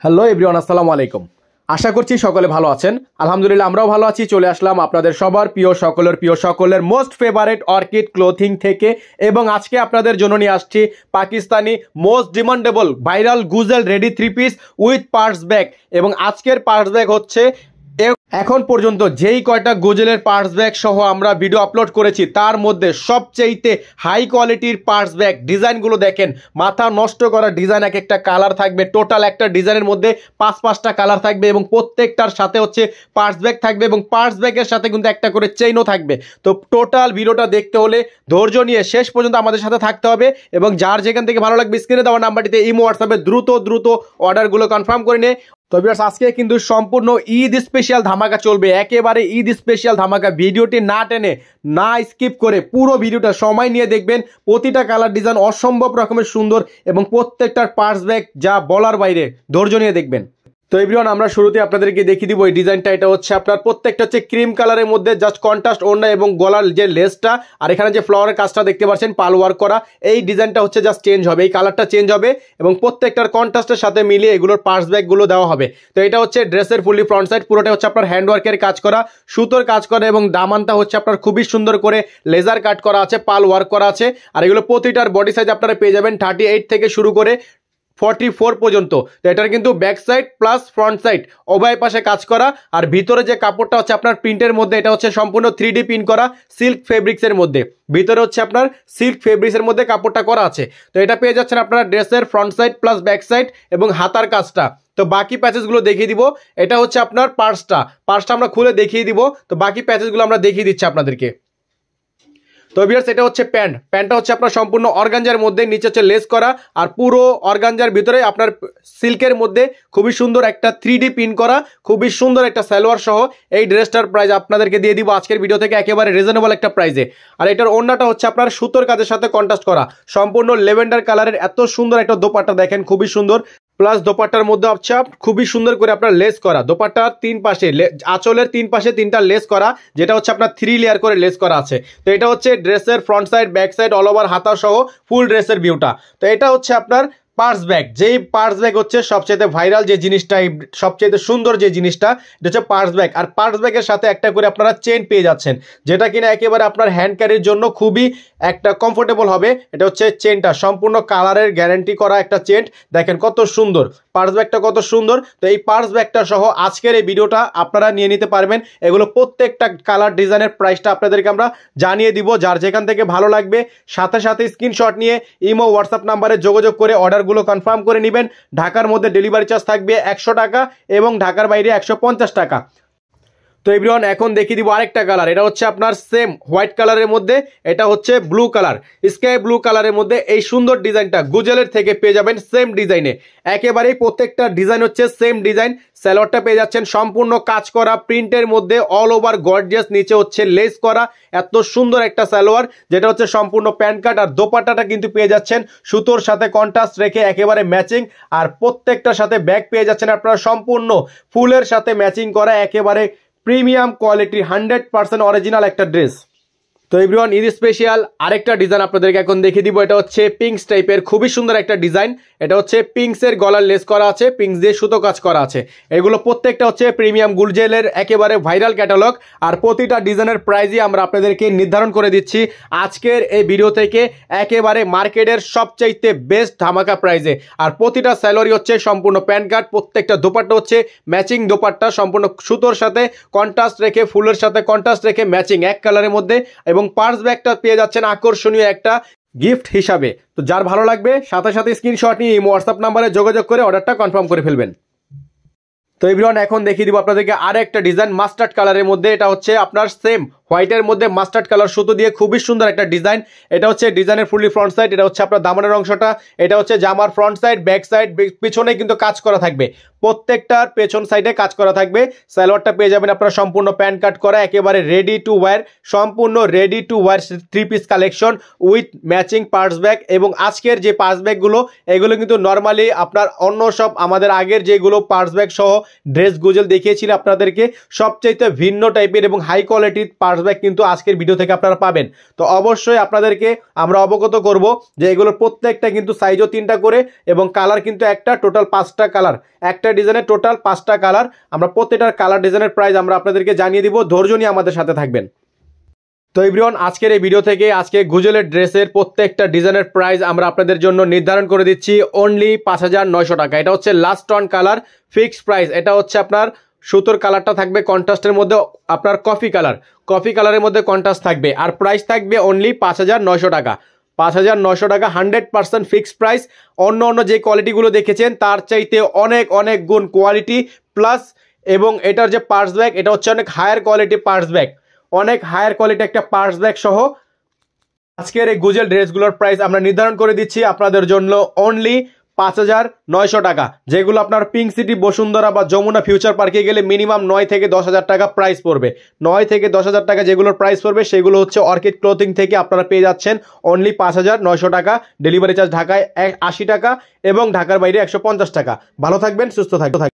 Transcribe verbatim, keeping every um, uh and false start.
Hello everyone, আসসালামু আলাইকুম। আশা করছি সকলে ভালো আছেন। আলহামদুলিল্লাহ আমরাও ভালো আছি। চলে আসলাম আপনাদের সবার প্রিয় সকলের প্রিয় সকলের মোস্ট ফেভারিট অর্কিড ক্লোথিং থেকে, এবং আজকে আপনাদের জন্য নিয়ে আসছি পাকিস্তানি মোস্ট ডিমান্ডেবল ভাইরাল গুজেল ready three piece with purse bag. এবং আজকের পার্স ব্যাগ হচ্ছে এখন পর্যন্ত যেই কয়টা গুজেলের পার্স ব্যাগ সহ আমরা ভিডিও আপলোড করেছি তার মধ্যে সবচেয়ে হাই কোয়ালিটির পার্স ব্যাগ। ডিজাইনগুলো দেখেন, মাথা নষ্ট করা ডিজাইন, এক একটা কালার থাকবে। টোটাল একটা ডিজাইনের মধ্যে পাঁচ পাঁচটা কালার থাকবে এবং প্রত্যেকটার সাথে হচ্ছে পার্স ব্যাগ থাকবে এবং পার্স ব্যাগের সাথে কিন্তু একটা করে চেইনও থাকবে। তো টোটাল ভিডিওটা দেখতে হলে ধৈর্য নিয়ে শেষ পর্যন্ত আমাদের সাথে থাকতে হবে। এবং যার যেখান থেকে ভালো লাগবে স্ক্রিনে দেওয়া নাম্বারটিতে ইমো হোয়াটসঅ্যাপে দ্রুত দ্রুত অর্ডারগুলো কনফার্ম করে নিয়ে। তো ভিউয়ার্স, আজকে কিন্তু সম্পূর্ণ ঈদ স্পেশাল ধামাকা চলবে, একেবারে ঈদ স্পেশাল ধামাকা। ভিডিওটি না টেনে না স্কিপ করে পুরো ভিডিওটা সময় নিয়ে দেখবেন। প্রতিটা কালার ডিজাইন অসম্ভব রকমের সুন্দর এবং প্রত্যেকটার পার্স ব্যাগ যা বলার বাইরে। ধৈর্য নিয়ে দেখবেন। তো এভরিওয়ান, আমরা শুরুতে আপনাদেরকে দেখিয়ে দিব এই ডিজাইনটা। এটা হচ্ছে আপনার প্রত্যেকটা হচ্ছে ক্রিম কালারের মধ্যে, জাস্ট কন্ট্রাস্ট ওড়না এবং গলার যে লেসটা আর এখানে যে ফ্লাওয়ারের কাজটা দেখতে পাচ্ছেন পাল ওয়ার্ক করা, এই ডিজাইনটা হচ্ছে জাস্ট চেঞ্জ হবে, এই কালারটা চেঞ্জ হবে এবং প্রত্যেকটার কন্ট্রাস্টের সাথে মিলিয়ে এগুলোর পার্স ব্যাগগুলো দেওয়া হবে। তো এটা হচ্ছে ড্রেসের ফুলি ফ্রন্ট সাইড, পুরোটা হচ্ছে আপনার হ্যান্ডওয়ার্কের কাজ করা, সুতোর কাজ করা এবং দামানটা হচ্ছে আপনার খুবই সুন্দর করে লেজার কাট করা আছে, পাল ওয়ার্ক করা আছে। আর এগুলো প্রতিটার বডি সাইজ আপনারা পেয়ে যাবেন থার্টি এইট থেকে শুরু করে ফর্টি ফোর পর্যন্ত। তো এটার কিন্তু back side plus front side উভয় পাশে কাজ করা। আর ভিতরে যে কাপড়টা হচ্ছে আপনার প্রিন্টের মধ্যে, এটা হচ্ছে সম্পূর্ণ থ্রি ডি প্রিন্ট করা সিল্ক ফেব্রিক্সের মধ্যে। ভিতরে হচ্ছে আপনার সিল্ক ফেব্রিক্সের মধ্যে কাপড়টা করা আছে। তো এটা পেয়ে যাচ্ছেন আপনারা ড্রেসের front side plus back side এবং হাতার কাজটা। তো বাকি প্যাচেসগুলো দেখিয়ে দিব। এটা হচ্ছে আপনার পার্সটা পার্সটা আমরা খুলে দেখিয়ে দিব। তো বাকি প্যাচেসগুলো আমরা দেখিয়ে দিচ্ছি আপনাদেরকে। তো ভিউয়ার্স, এটা হচ্ছে প্যান্ট। প্যান্টটা হচ্ছে আপনার সম্পূর্ণ অর্গানজার মধ্যে, নিচে হচ্ছে লেস করা আর পুরো অর্গানজার ভিতরে আপনার সিল্কের মধ্যে খুবই সুন্দর একটা থ্রি ডি প্রিন্ট করা, খুবই সুন্দর একটা সালোয়ার সহ এই ড্রেসটার প্রাইস আপনাদেরকে দিয়ে দিব আজকের ভিডিও থেকে একেবারে রিজনেবল একটা প্রাইসে। আর এটার ওড়নাটা হচ্ছে আপনার সুতোর কাজের সাথে কন্ট্রাস্ট করা, সম্পূর্ণ লেভেন্ডার কালারের এত সুন্দর একটা দোপাট্টা দেখেন, খুবই সুন্দর। প্লাস দোপাট্টার মধ্যে হচ্ছে খুবই সুন্দর করে আপনার লেস করা, দোপাট্টার তিন পাশে আঁচলের তিন পাশে তিনটা লেস করা, যেটা হচ্ছে আপনার থ্রি লেয়ার করে লেস করা আছে। তো এটা হচ্ছে ড্রেসের front side back side all over হাতা সহ ফুল ড্রেসের ভিউটা। তো এটা হচ্ছে আপনার পার্স ব্যাগ। যেই পার্স ব্যাগ হচ্ছে সবচেয়ে ভাইরাল যে জিনিসটা, সবচেয়ে সুন্দর যে জিনিসটা, এটা হচ্ছে পার্স ব্যাগ। আর পার্স ব্যাগের সাথে একটা করে আপনারা চেন পেয়ে যাচ্ছেন, যেটা কিনা একেবারে আপনার হ্যান্ড ক্যারির জন্য খুবই একটা কমফোর্টেবল হবে। এটা হচ্ছে চেনটা সম্পূর্ণ কালারের গ্যারান্টি করা একটা চেন, দেখেন কত সুন্দর পার্স ব্যাগটা, কত সুন্দর। তো এই পার্স ব্যাগটা সহ আজকের এই ভিডিওটা আপনারা নিয়ে নিতে পারবেন। এগুলো প্রত্যেকটা কালার ডিজাইনের প্রাইসটা আপনাদেরকে আমরা জানিয়ে দিব। যার যেখান থেকে ভালো লাগবে সাথে সাথে স্ক্রিনশট নিয়ে ইমো হোয়াটসঅ্যাপ নাম্বারে যোগাযোগ করে অর্ডার গুলো কনফার্ম করে নেবেন। ঢাকার মধ্যে ডেলিভারি চার্জ থাকবে একশো টাকা এবং ঢাকার বাইরে একশো পঞ্চাশ টাকা। তো এভরিওয়ান, এখন দেখিয়ে দিব আরেকটা কালার। এটা হচ্ছে আপনার সেম হোয়াইট কালারের মধ্যে, এটা হচ্ছে ব্লু কালার, স্কাই ব্লু কালারের মধ্যে এই সুন্দর ডিজাইনটা গুজেলের থেকে পেয়ে যাবেন সেম ডিজাইনে। একেবারেই প্রত্যেকটা ডিজাইন হচ্ছে সেম ডিজাইন। সালোয়ারটা পেয়ে যাচ্ছেন সম্পূর্ণ কাজ করা প্রিন্টের মধ্যে অল ওভার গর্জিয়াস, নিচে হচ্ছে লেস করা, এত সুন্দর একটা সালোয়ার, যেটা হচ্ছে সম্পূর্ণ প্যান্ট কাট। আর দোপাট্টাটা কিন্তু পেয়ে যাচ্ছেন সুতোর সাথে কন্ট্রাস্ট রেখে একেবারে ম্যাচিং। আর প্রত্যেকটার সাথে ব্যাগ পেয়ে যাচ্ছেন আপনারা সম্পূর্ণ ফুলের সাথে ম্যাচিং করা, একেবারে প্রিমিয়াম কোয়ালিটির হান্ড্রেড পার্সেন্ট অরিজিনাল একটা ড্রেস। তো এভরিওয়ান, ঈদ স্পেশাল আরেকটা ডিজাইন আপনাদেরকে এখন দেখিয়ে দিব। এটা হচ্ছে পিঙ্কস টাইপের, খুবই সুন্দর একটা ডিজাইন। এটা হচ্ছে পিঙ্কসের গলার লেস করা আছে, পিঙ্কস দিয়ে সুতো কাজ করা আছে। এগুলো প্রত্যেকটা হচ্ছে প্রিমিয়াম গুজেলের একেবারে ভাইরাল ক্যাটালগ। আর প্রতিটা ডিজাইনের প্রাইসই আমরা আপনাদেরকে নির্ধারণ করে দিচ্ছি আজকের এই ভিডিও থেকে একেবারে মার্কেটের সবচাইতে বেস্ট ধামাকা প্রাইসে। আর প্রতিটা স্যালোয়ারি হচ্ছে সম্পূর্ণ প্যান্ট কাট, প্রত্যেকটা দোপাট্টা হচ্ছে ম্যাচিং দোপাট্টা, সম্পূর্ণ সুতোর সাথে কন্ট্রাস্ট রেখে ফুলের সাথে কন্ট্রাস্ট রেখে ম্যাচিং এক কালারের মধ্যে। এবং পার্স ব্যাগটা পেয়ে যাচ্ছেন আকর্ষণীয় একটা গিফট হিসাবে। তো যার ভালো লাগবে সাথে সাথে স্ক্রিনশট নিয়ে হোয়াটসঅ্যাপ নাম্বারে যোগাযোগ করে অর্ডারটা কনফার্ম করে ফেলবেন। তো এভরিওয়ান, এখন দেখিয়ে দিব আপনাদেরকে আর একটা ডিজাইন মাস্টার্ড কালারের মধ্যে। এটা হচ্ছে আপনার সেম হোয়াইটের মধ্যে মাস্টার্ড কালার সুতো দিয়ে খুবই সুন্দর একটা ডিজাইন। এটা হচ্ছে ডিজাইনের ফুলি ফ্রন্ট সাইড, এটা হচ্ছে আপনার দামানের অংশটা, এটা হচ্ছে জামার ফ্রন্ট সাইড ব্যাক সাইড, পিছনে কিন্তু কাজ করা থাকবে, প্রত্যেকটার পেছন সাইডে কাজ করা থাকবে। সালোয়ারটা পেয়ে যাবেন আপনারা সম্পূর্ণ প্যান্ট কাট করা, একেবারে রেডি টু ওয়্যার, সম্পূর্ণ ready to wear three piece collection with matching purse bag. এবং আজকের যে পার্স ব্যাগগুলো এগুলো কিন্তু নর্মালি আপনার অন্য সব আমাদের আগের যেগুলো পার্স ব্যাগ সহ ড্রেস গুজেল দেখিয়েছিল আপনাদেরকে, সবচাইতে ভিন্ন টাইপের এবং হাই কোয়ালিটির পার্স পার্স ব্যাগ কিন্তু আজকের ভিডিও থেকে আপনারা পাবেন। তো অবশ্যই আপনাদেরকে আমরা অবগত করব যে এগুলোর প্রত্যেকটা কিন্তু সাইজও তিনটা করে এবং কালার কিন্তু একটা, টোটাল পাঁচটা কালার, একটা ডিজাইনের টোটাল পাঁচটা কালার। আমরা প্রত্যেকটার কালার ডিজাইনের প্রাইস আমরা আপনাদেরকে জানিয়ে দিব, ধৈর্য নিয়ে আমাদের সাথে থাকবেন। তো এভরিওয়ান, আজকের এই ভিডিও থেকে আজকে গুজেলের ড্রেসের প্রত্যেকটা ডিজাইনের প্রাইস আমরা আপনাদের জন্য নির্ধারণ করে দিচ্ছি অনলি পাঁচ হাজার নয়শো টাকা। এটা হচ্ছে last on colour fixed price. এটা হচ্ছে আপনার সুতোর কালারটা থাকবে কন্ট্রাস্টের মধ্যে, আপনার কফি কালার, কফি কালারের মধ্যে কন্ট্রাস্ট থাকবে, আর প্রাইস থাকবে অনলি পাঁচ হাজার নয়শো টাকা। পাঁচ হাজার নয়শো টাকা হান্ড্রেড পার্সেন্ট ফিক্সড প্রাইস। অন্য অন্য যে কোয়ালিটিগুলো দেখেছেন তার চাইতে অনেক অনেক গুণ কোয়ালিটি প্লাস, এবং এটার যে পার্স ব্যাগ এটা হচ্ছে অনেক হায়ার কোয়ালিটি পার্স ব্যাগ, অনেক হায়ার কোয়ালিটি একটা পার্স ব্যাগ সহ আজকের এই গুজেল ড্রেসগুলোর প্রাইস আমরা নির্ধারণ করে দিচ্ছি আপনাদের জন্য অনলি পাঁচ হাজার নয়শো টাকা, যেগুলো আপনার পিঙ্ক সিটি, বসুন্ধরা বা যমুনা ফিউচার পার্কে গেলে মিনিমাম নয় থেকে দশ হাজার টাকা প্রাইস পড়বে। নয় থেকে দশ হাজার টাকা যেগুলোর প্রাইস পড়বে সেগুলো হচ্ছে অর্কিড ক্লোথিং থেকে আপনারা পেয়ে যাচ্ছেন অনলি পাঁচ হাজার নয়শো টাকা। ডেলিভারি চার্জ ঢাকায় আশি টাকা এবং ঢাকার বাইরে একশো পঞ্চাশ টাকা। ভালো থাকবেন, সুস্থ থাকবেন।